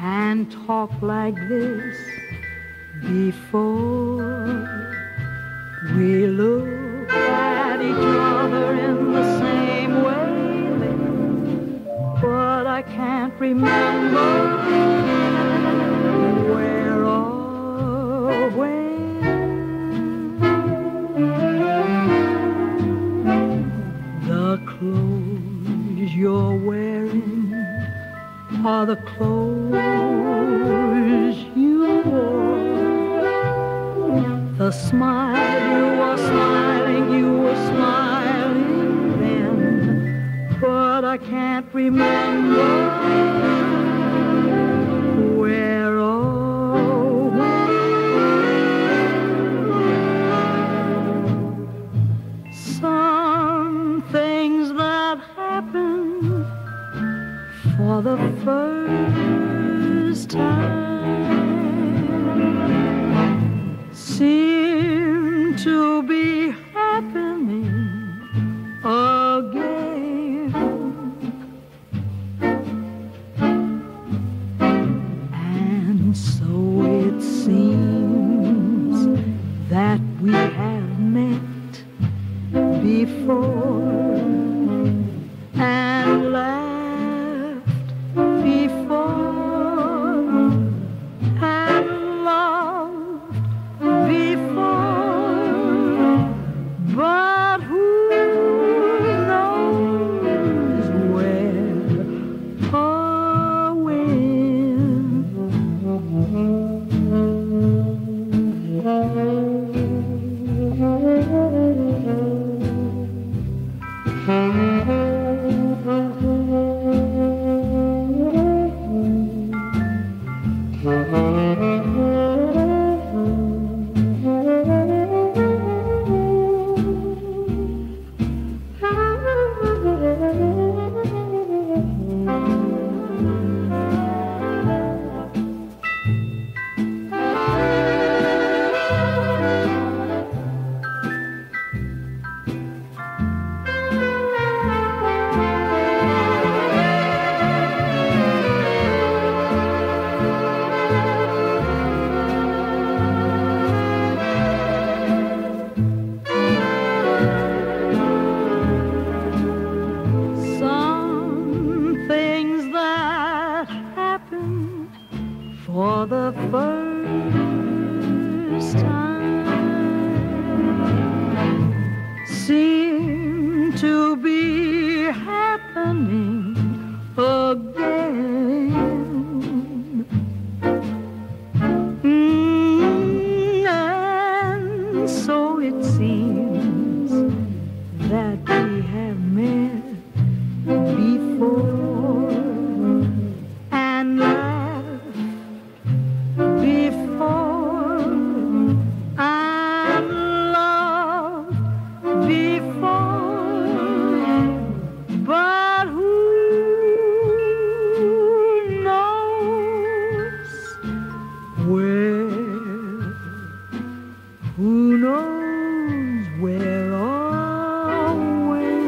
and talk like this before. We look at each other in the same way, but I can't remember where or when. The clothes you're wearing are the clothes you wore. The smile you were smiling then, but I can't remember where or when. Some things that happen for the first time seem to be happening again. And so it seems that we have met before and laughed before and loved before, but who knows where or when. For the first time seem to be happening again. And so it seems that we have met before and before and loved before, but who knows where? Who knows where or when?